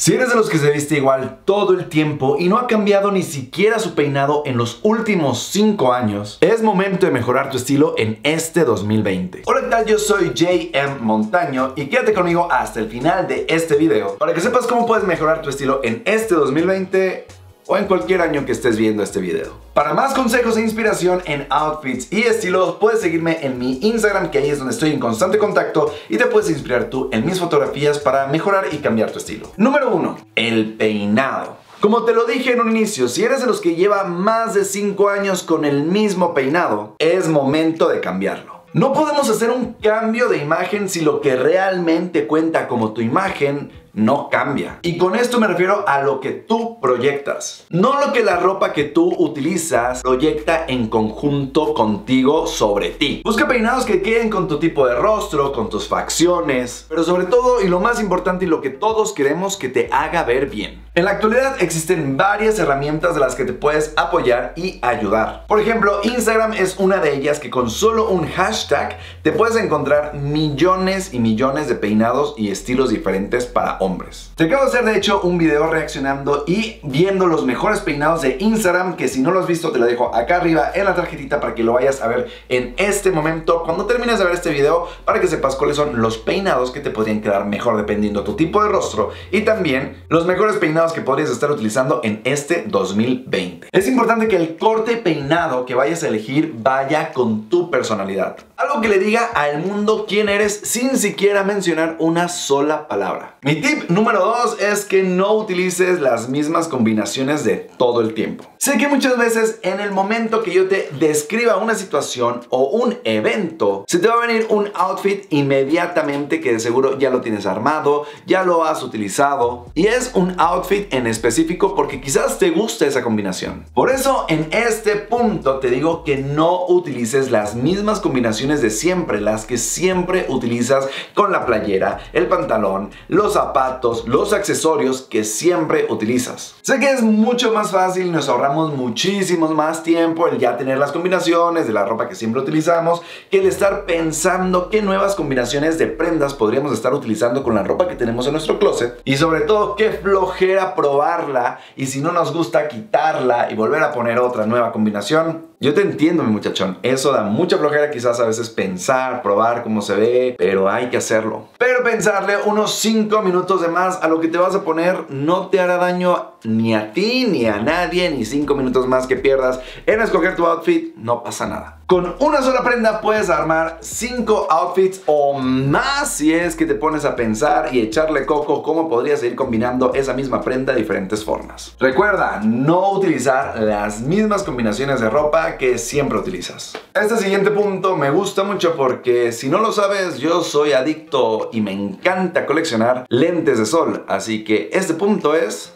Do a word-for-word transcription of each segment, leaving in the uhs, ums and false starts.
Si eres de los que se viste igual todo el tiempo y no ha cambiado ni siquiera su peinado en los últimos cinco años, es momento de mejorar tu estilo en este dos mil veinte. Hola, ¿qué tal? Yo soy J M Montaño y quédate conmigo hasta el final de este video para que sepas cómo puedes mejorar tu estilo en este dos mil veinte o en cualquier año que estés viendo este video. Para más consejos e inspiración en outfits y estilos, puedes seguirme en mi Instagram, que ahí es donde estoy en constante contacto y te puedes inspirar tú en mis fotografías para mejorar y cambiar tu estilo. Número uno. El peinado. Como te lo dije en un inicio, si eres de los que lleva más de cinco años con el mismo peinado, es momento de cambiarlo. No podemos hacer un cambio de imagen si lo que realmente cuenta como tu imagen no cambia. Y con esto me refiero a lo que tú proyectas, no lo que la ropa que tú utilizas proyecta en conjunto contigo sobre ti. Busca peinados que queden con tu tipo de rostro, con tus facciones, pero sobre todo, y lo más importante y lo que todos queremos, que te haga ver bien. En la actualidad existen varias herramientas de las que te puedes apoyar y ayudar. Por ejemplo, Instagram es una de ellas, que con solo un hashtag te puedes encontrar millones y millones de peinados y estilos diferentes para hombres. Te acabo de hacer de hecho un video reaccionando y viendo los mejores peinados de Instagram, que si no lo has visto te lo dejo acá arriba en la tarjetita para que lo vayas a ver en este momento cuando termines de ver este video, para que sepas cuáles son los peinados que te podrían quedar mejor dependiendo tu tipo de rostro, y también los mejores peinados que podrías estar utilizando en este dos mil veinte. Es importante que el corte peinado que vayas a elegir vaya con tu personalidad. Algo que le diga al mundo quién eres sin siquiera mencionar una sola palabra. Mi tip número dos es que no utilices las mismas combinaciones de todo el tiempo. Sé que muchas veces en el momento que yo te describa una situación o un evento, se te va a venir un outfit inmediatamente que de seguro ya lo tienes armado, ya lo has utilizado, y es un outfit en específico porque quizás te gusta esa combinación. Por eso en este punto te digo que no utilices las mismas combinaciones de siempre, las que siempre utilizas con la playera, el pantalón, los zapatos, los accesorios que siempre utilizas. Sé que es mucho más fácil y nos ahorramos muchísimo más tiempo el ya tener las combinaciones de la ropa que siempre utilizamos, que el estar pensando qué nuevas combinaciones de prendas podríamos estar utilizando con la ropa que tenemos en nuestro closet, y sobre todo qué flojera probarla y si no nos gusta quitarla y volver a poner otra nueva combinación. Yo te entiendo, mi muchachón, eso da mucha flojera quizás a veces pensar, probar cómo se ve, pero hay que hacerlo. Pero pensarle unos cinco minutos de más a lo que te vas a poner no te hará daño ni a ti ni a nadie, ni cinco minutos más que pierdas en escoger tu outfit, no pasa nada. Con una sola prenda puedes armar cinco outfits o más si es que te pones a pensar y echarle coco cómo podrías ir combinando esa misma prenda de diferentes formas. Recuerda no utilizar las mismas combinaciones de ropa que siempre utilizas. Este siguiente punto me gusta mucho porque, si no lo sabes, yo soy adicto y me encanta coleccionar lentes de sol, así que este punto es: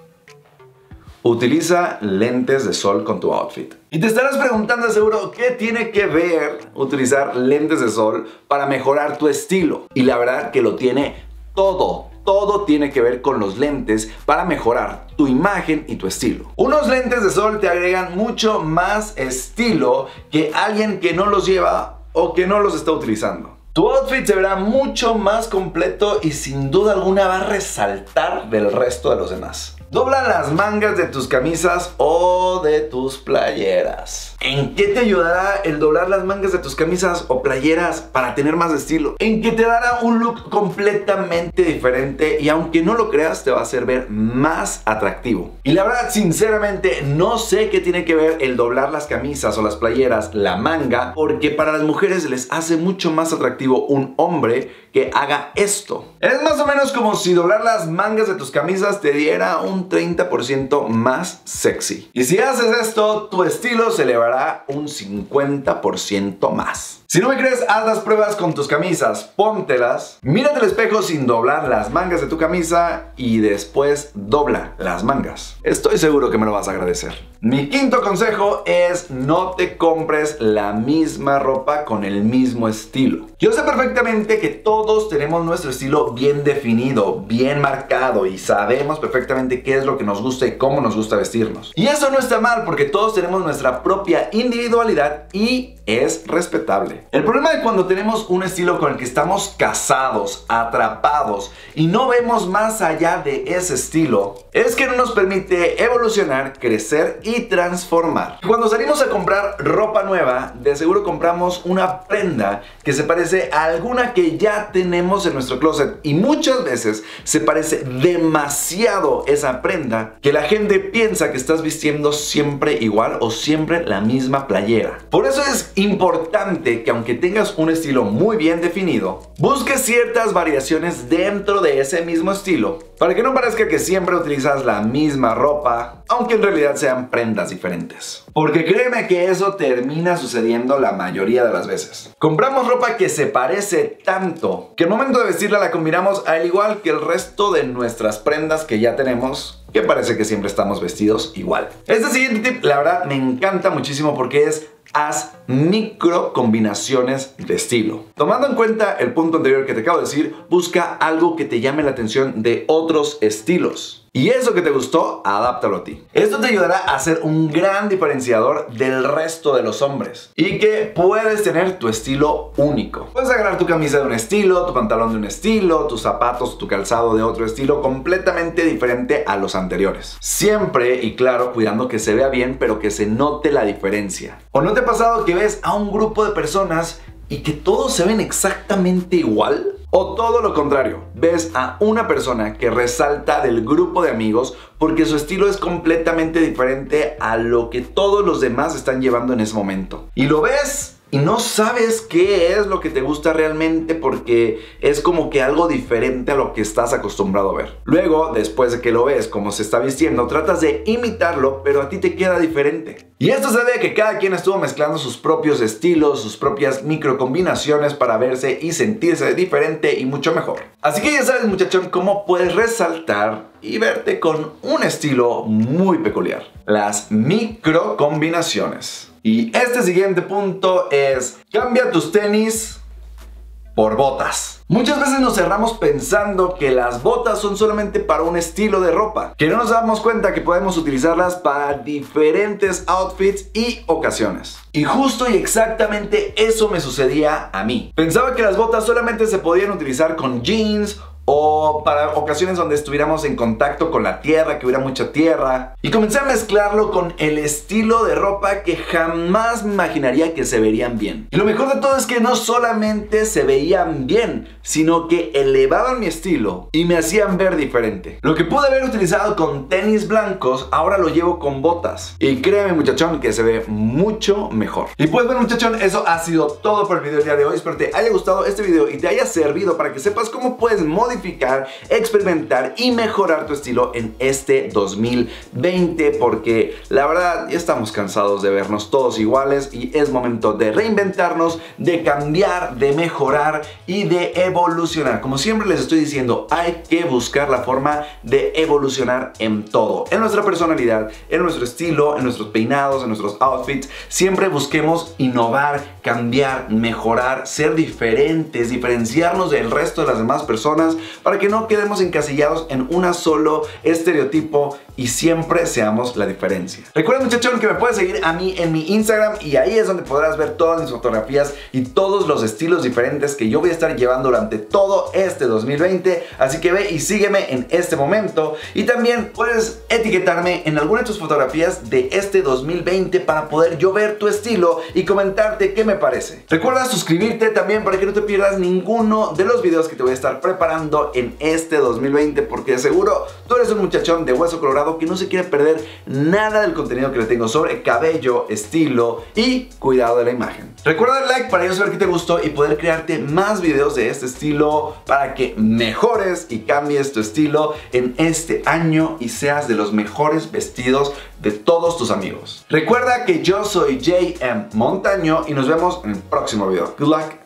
utiliza lentes de sol con tu outfit. Y te estarás preguntando seguro, ¿qué tiene que ver utilizar lentes de sol para mejorar tu estilo? Y la verdad que lo tiene todo. Todo tiene que ver con los lentes para mejorar tu imagen y tu estilo. Unos lentes de sol te agregan mucho más estilo que alguien que no los lleva o que no los está utilizando. Tu outfit se verá mucho más completo y sin duda alguna va a resaltar del resto de los demás. Dobla las mangas de tus camisas o de tus playeras. ¿En qué te ayudará el doblar las mangas de tus camisas o playeras para tener más estilo? En que te dará un look completamente diferente y, aunque no lo creas, te va a hacer ver más atractivo. Y la verdad, sinceramente, no sé qué tiene que ver el doblar las camisas o las playeras, la manga, porque para las mujeres les hace mucho más atractivo un hombre que haga esto. Es más o menos como si doblar las mangas de tus camisas te diera un treinta por ciento más sexy. Y si haces esto, tu estilo se elevará un cincuenta por ciento más. Si no me crees, haz las pruebas con tus camisas, póntelas, mírate al espejo sin doblar las mangas de tu camisa y después dobla las mangas. Estoy seguro que me lo vas a agradecer. Mi quinto consejo es: no te compres la misma ropa con el mismo estilo. Yo sé perfectamente que todos tenemos nuestro estilo bien definido, bien marcado, y sabemos perfectamente qué es lo que nos gusta y cómo nos gusta vestirnos. Y eso no está mal, porque todos tenemos nuestra propia individualidad y es respetable. El problema de cuando tenemos un estilo con el que estamos casados, atrapados y no vemos más allá de ese estilo, es que no nos permite evolucionar, crecer y transformar. Cuando salimos a comprar ropa nueva, de seguro compramos una prenda que se parece a alguna que ya tenemos en nuestro closet y muchas veces se parece demasiado esa prenda que la gente piensa que estás vistiendo siempre igual o siempre la misma playera. Por eso es importante que aunque tengas un estilo muy bien definido, busques ciertas variaciones dentro de ese mismo estilo para que no parezca que siempre utilizas la misma ropa, aunque en realidad sean prendas diferentes. Porque créeme que eso termina sucediendo la mayoría de las veces. Compramos ropa que se parece tanto que al momento de vestirla la combinamos al igual que el resto de nuestras prendas que ya tenemos, que parece que siempre estamos vestidos igual. Este siguiente tip, la verdad, me encanta muchísimo porque es: haz micro combinaciones de estilo. Tomando en cuenta el punto anterior que te acabo de decir, busca algo que te llame la atención de otros estilos. Y eso que te gustó, adáptalo a ti. Esto te ayudará a ser un gran diferenciador del resto de los hombres y que puedes tener tu estilo único. Puedes agarrar tu camisa de un estilo, tu pantalón de un estilo, tus zapatos, tu calzado de otro estilo completamente diferente a los anteriores. Siempre y claro, cuidando que se vea bien, pero que se note la diferencia. ¿O no te ha pasado que ves a un grupo de personas y que todos se ven exactamente igual? O todo lo contrario, ves a una persona que resalta del grupo de amigos porque su estilo es completamente diferente a lo que todos los demás están llevando en ese momento. Y lo ves y no sabes qué es lo que te gusta realmente porque es como que algo diferente a lo que estás acostumbrado a ver. Luego, después de que lo ves cómo se está vistiendo, tratas de imitarlo, pero a ti te queda diferente. Y esto se debe a que cada quien estuvo mezclando sus propios estilos, sus propias micro combinaciones para verse y sentirse diferente y mucho mejor. Así que ya sabes, muchachón, cómo puedes resaltar y verte con un estilo muy peculiar: las micro combinaciones. Y este siguiente punto es: cambia tus tenis por botas. Muchas veces nos cerramos pensando que las botas son solamente para un estilo de ropa, que no nos damos cuenta que podemos utilizarlas para diferentes outfits y ocasiones. Y justo y exactamente eso me sucedía a mí. Pensaba que las botas solamente se podían utilizar con jeans o para ocasiones donde estuviéramos en contacto con la tierra, que hubiera mucha tierra. Y comencé a mezclarlo con el estilo de ropa que jamás me imaginaría que se verían bien. Y lo mejor de todo es que no solamente se veían bien, sino que elevaban mi estilo y me hacían ver diferente. Lo que pude haber utilizado con tenis blancos, ahora lo llevo con botas. Y créeme, muchachón, que se ve mucho mejor. Y pues bueno, muchachón, eso ha sido todo por el video del día de hoy. Espero te haya gustado este video y te haya servido para que sepas cómo puedes modificar Modificar, experimentar y mejorar tu estilo en este dos mil veinte, porque la verdad ya estamos cansados de vernos todos iguales y es momento de reinventarnos, de cambiar, de mejorar y de evolucionar. Como siempre les estoy diciendo, hay que buscar la forma de evolucionar en todo, en nuestra personalidad, en nuestro estilo, en nuestros peinados, en nuestros outfits. Siempre busquemos innovar, cambiar, mejorar, ser diferentes, diferenciarnos del resto de las demás personas, para que no quedemos encasillados en un solo estereotipo y siempre seamos la diferencia. Recuerda, muchachón, que me puedes seguir a mí en mi Instagram y ahí es donde podrás ver todas mis fotografías y todos los estilos diferentes que yo voy a estar llevando durante todo este dos mil veinte. Así que ve y sígueme en este momento, y también puedes etiquetarme en alguna de tus fotografías de este dos mil veinte para poder yo ver tu estilo y comentarte qué me parece. Recuerda suscribirte también para que no te pierdas ninguno de los videos que te voy a estar preparando en este dos mil veinte, porque de seguro tú eres un muchachón de hueso colorado que no se quiere perder nada del contenido que le tengo sobre cabello, estilo y cuidado de la imagen. Recuerda dar like para yo saber que te gustó y poder crearte más videos de este estilo para que mejores y cambies tu estilo en este año y seas de los mejores vestidos de todos tus amigos. Recuerda que yo soy J M Montaño y nos vemos en el próximo video. Good luck.